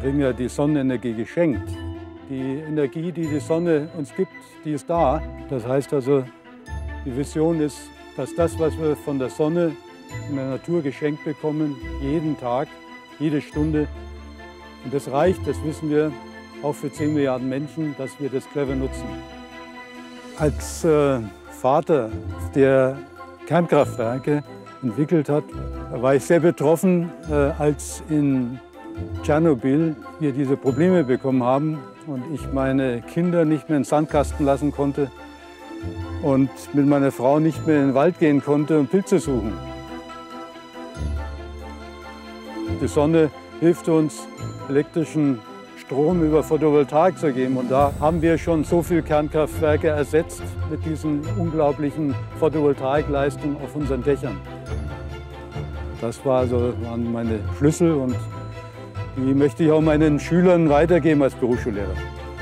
kriegen ja die Sonnenenergie geschenkt. Die Energie, die die Sonne uns gibt, die ist da. Das heißt also, die Vision ist, dass das, was wir von der Sonne in der Natur geschenkt bekommen, jeden Tag, jede Stunde, und das reicht, das wissen wir, auch für 10 Milliarden Menschen, dass wir das clever nutzen. Als Vater, der Kernkraftwerke entwickelt hat, war ich sehr betroffen, als in Tschernobyl wir diese Probleme bekommen haben und ich meine Kinder nicht mehr in den Sandkasten lassen konnte und mit meiner Frau nicht mehr in den Wald gehen konnte und Pilze suchen. Die Sonne hilft uns, elektrischen Strom über Photovoltaik zu geben. Und da haben wir schon so viele Kernkraftwerke ersetzt mit diesen unglaublichen Photovoltaikleistungen auf unseren Dächern. Das waren meine Schlüssel und die möchte ich auch meinen Schülern weitergeben als Berufsschullehrer.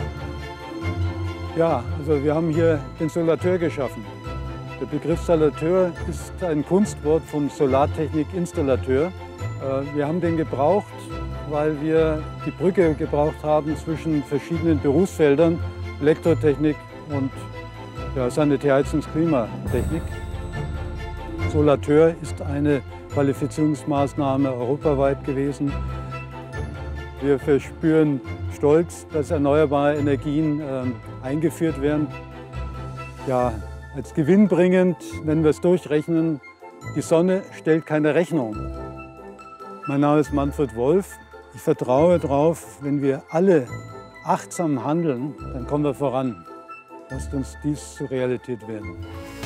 Ja, also wir haben hier den Solateur geschaffen. Der Begriff Solateur ist ein Kunstwort vom Solartechnik-Installateur. Wir haben den gebraucht, weil wir die Brücke gebraucht haben zwischen verschiedenen Berufsfeldern, Elektrotechnik und Sanitär-, Heizungs-, Klimatechnik. Solateur ist eine Qualifizierungsmaßnahme europaweit gewesen. Wir verspüren Stolz, dass erneuerbare Energien eingeführt werden. Ja, als gewinnbringend, wenn wir es durchrechnen, die Sonne stellt keine Rechnung. Mein Name ist Manfred Wolf. Ich vertraue darauf, wenn wir alle achtsam handeln, dann kommen wir voran. Lasst uns dies zur Realität werden.